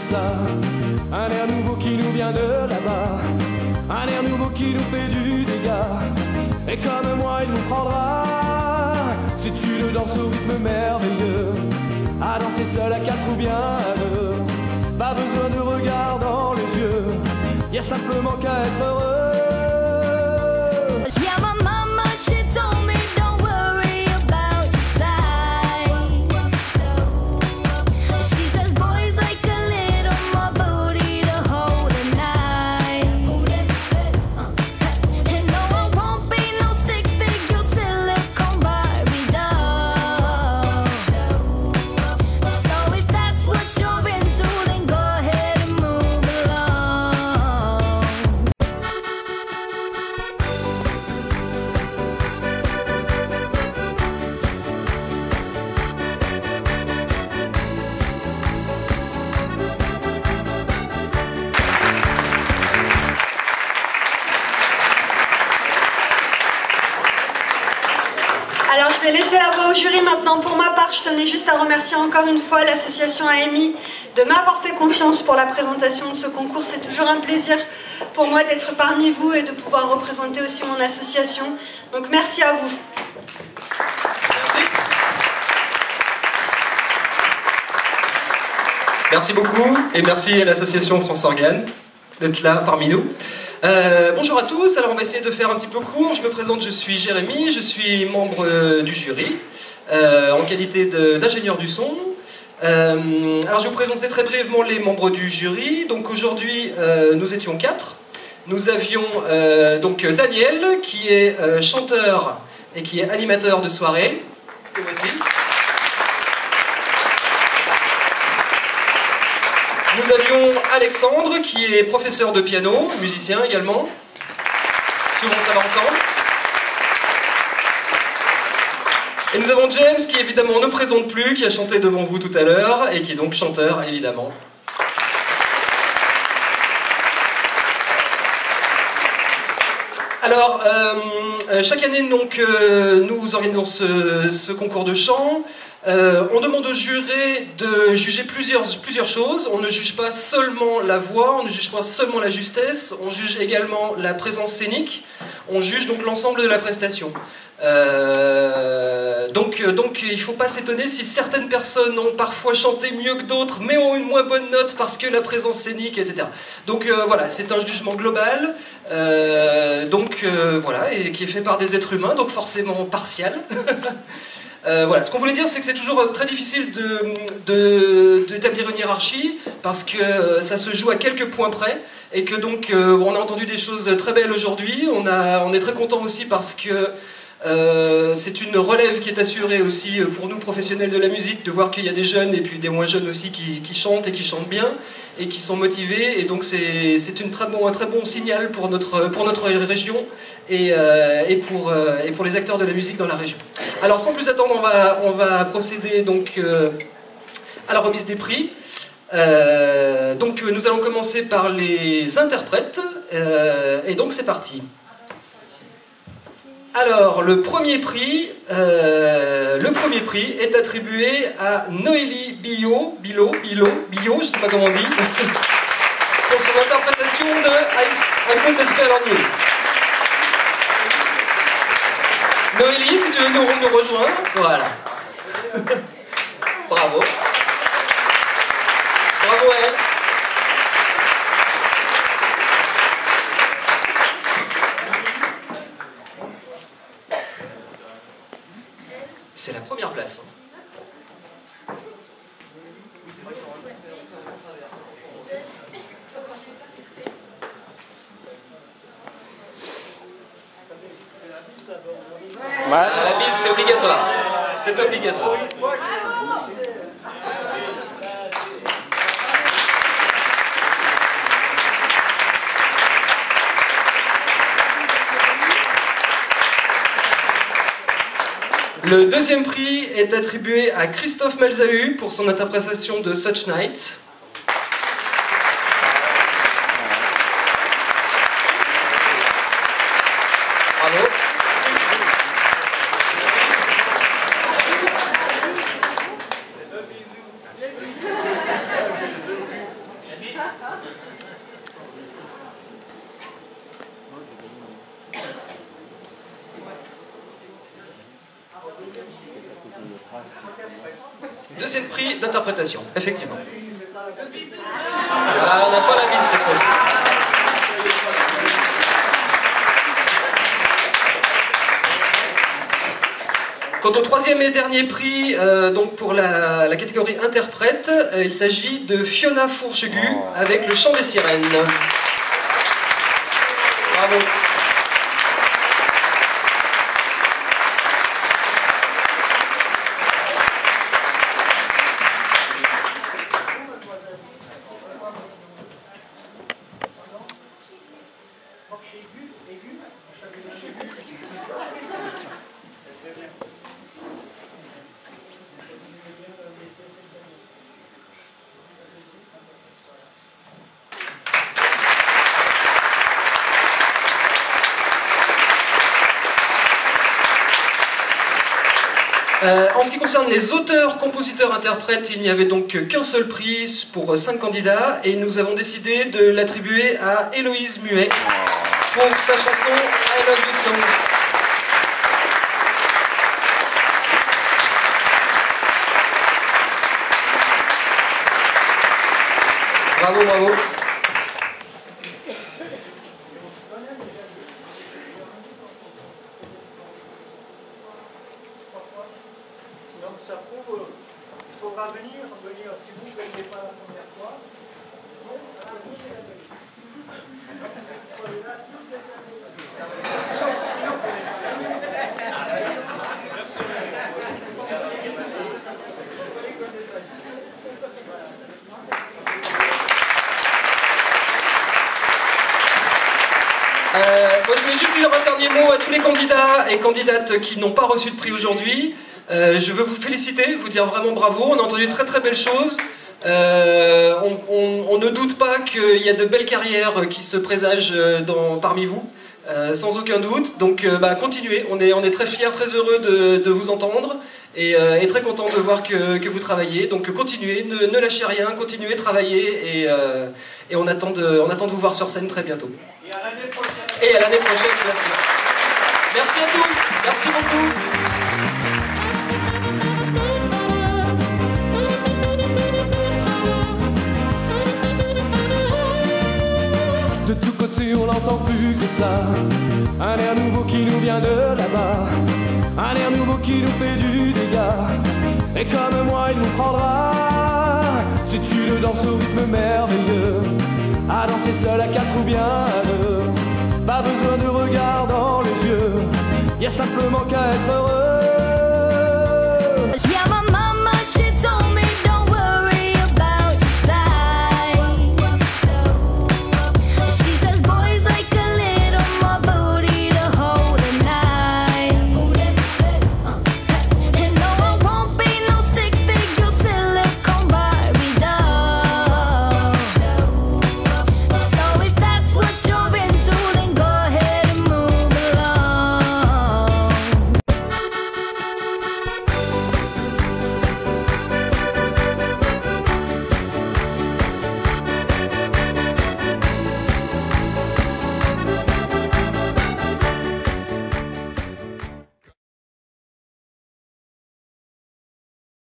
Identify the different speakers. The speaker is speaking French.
Speaker 1: ça. Un air nouveau qui nous vient de là-bas, un air nouveau qui nous fait du dégât. Et comme moi il vous prendra, si tu le danses au rythme merveilleux, à danser seul à quatre ou bien à deux. Pas besoin de regard dans les yeux, y a simplement qu'à être heureux.
Speaker 2: Yeah, my mama, she told me don't worry about your size. She says boys like a little more booty to hold at night. And no, I won't be no stick figure silicone Barbie doll. So if that's what you're into, then go ahead and move along.
Speaker 3: Alors je vais laisser la voix au jury maintenant. Pour ma part, je tenais juste à remercier encore une fois l'association AMI de m'avoir fait confiance pour la présentation de ce concours. C'est toujours un plaisir pour moi d'être parmi vous et de pouvoir représenter aussi mon association. Donc merci à vous.
Speaker 4: Merci beaucoup et merci à l'association France Organe d'être là parmi nous. Bonjour à tous, alors on va essayer de faire un petit peu court. Je me présente, je suis Jérémy, je suis membre du jury en qualité d'ingénieur du son. Alors je vais vous présenter très brièvement les membres du jury. Donc aujourd'hui nous étions 4. Nous avions donc Daniel qui est chanteur et qui est animateur de soirée. Et voici. Nous avions Alexandre qui est professeur de piano, musicien également. Souvent ça va ensemble. Et nous avons James qui évidemment ne présente plus, qui a chanté devant vous tout à l'heure et qui est donc chanteur évidemment. Alors, chaque année donc, nous organisons ce concours de chant. On demande aux jurés de juger plusieurs choses. On ne juge pas seulement la voix, on ne juge pas seulement la justesse, on juge également la présence scénique, on juge donc l'ensemble de la prestation. Donc il ne faut pas s'étonner si certaines personnes ont parfois chanté mieux que d'autres, mais ont une moins bonne note parce que la présence scénique, etc. Donc voilà, c'est un jugement global, voilà, et qui est fait par des êtres humains, donc forcément partial. Voilà. Ce qu'on voulait dire, c'est que c'est toujours très difficile d'établir une hiérarchie parce que ça se joue à quelques points près et que donc on a entendu des choses très belles aujourd'hui. On est très content aussi parce que c'est une relève qui est assurée aussi pour nous professionnels de la musique, de voir qu'il y a des jeunes et puis des moins jeunes aussi qui chantent et qui chantent bien et qui sont motivés, et donc c'est un très bon signal pour notre région et pour les acteurs de la musique dans la région. Alors sans plus attendre, on va procéder donc à la remise des prix. Donc nous allons commencer par les interprètes et donc c'est parti. Alors, le premier prix est attribué à Noélie Billot, je ne sais pas comment on dit, pour son interprétation de I Could Spell on You. Noélie, si tu veux nous rejoindre, voilà. Bravo. Bravo à elle. C'est la première place. Ouais. La bise, c'est obligatoire. C'est obligatoire. Le deuxième prix est attribué à Christophe Malzahu pour son interprétation de Such Night. Bravo. Deuxième prix d'interprétation, effectivement. Ah, on n'a pas la bise cette fois-ci. Quant au troisième et dernier prix, donc pour la catégorie interprète, il s'agit de Fiona Fourchegu avec Le Chant des Sirènes. Bravo. En ce qui concerne les auteurs, compositeurs, interprètes, il n'y avait donc qu'un seul prix pour 5 candidats et nous avons décidé de l'attribuer à Héloïse Muet pour sa chanson I Love You So. Bravo, bravo.
Speaker 5: Donc ça prouve, il faudra venir si vous ne gagnez pas la première fois.
Speaker 4: Moi, je voulais juste dire un dernier mot à tous les candidats et candidates qui n'ont pas reçu de prix aujourd'hui. Je veux vous féliciter, vous dire vraiment bravo. On a entendu très très belles choses. On ne doute pas qu'il y a de belles carrières qui se présagent parmi vous, sans aucun doute. Donc continuez, on est très fiers, très heureux de vous entendre et très contents de voir que vous travaillez. Donc continuez, ne lâchez rien, continuez, travaillez et on attend de vous voir sur scène très bientôt.
Speaker 5: Et à l'année prochaine.
Speaker 4: Et à l'année prochaine, merci. Merci à tous, merci beaucoup.
Speaker 1: De tous côtés on n'entend plus que ça. Un air nouveau qui nous vient de là-bas. Un air nouveau qui nous fait du dégât. Et comme moi il nous prendra. Si tu le danses au rythme merveilleux. À danser seul à 4 ou bien à 2. Pas besoin de regard dans les yeux. Y a simplement qu'à être heureux.